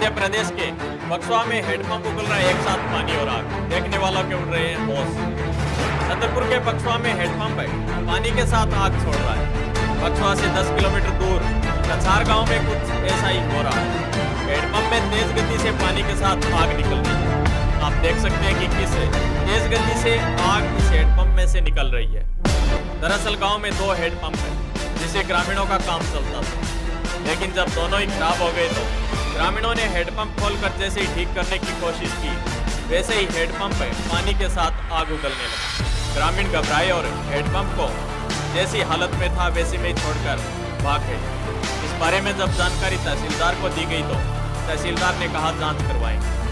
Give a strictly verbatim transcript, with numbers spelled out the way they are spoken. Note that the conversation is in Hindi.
मध्य प्रदेश के बक्सवा में हेडपंप उगल रहा है, एक साथ पानी और आग, देखने वालों के उड़ रहे हैं होश। छतरपुर के बक्सवा में हेडपंप है, पानी के साथ आग छोड़ रहा है। बक्सवा से दस किलोमीटर दूर कछार गांव में कुछ ऐसा ही हो रहा है। हेडपंप में तेज गति से पानी के साथ आग निकल रही है। आप देख सकते हैं कि किस तेज गति से आग इस हेडपंप में से निकल रही है। दरअसल गांव में दो हेडपंप है जिससे ग्रामीणों का काम चलता था, लेकिन जब दोनों ही खराब हो गए तो ग्रामीणों ने हेडपंप खोलकर जैसे ही ठीक करने की कोशिश की, वैसे ही हेडपंप में पानी के साथ आग उगलने लगा। ग्रामीण घबराए और हेडपंप को जैसी हालत में था वैसे में ही छोड़कर भाग गए। इस बारे में जब जानकारी तहसीलदार को दी गई तो तहसीलदार ने कहा जांच करवाएंगे।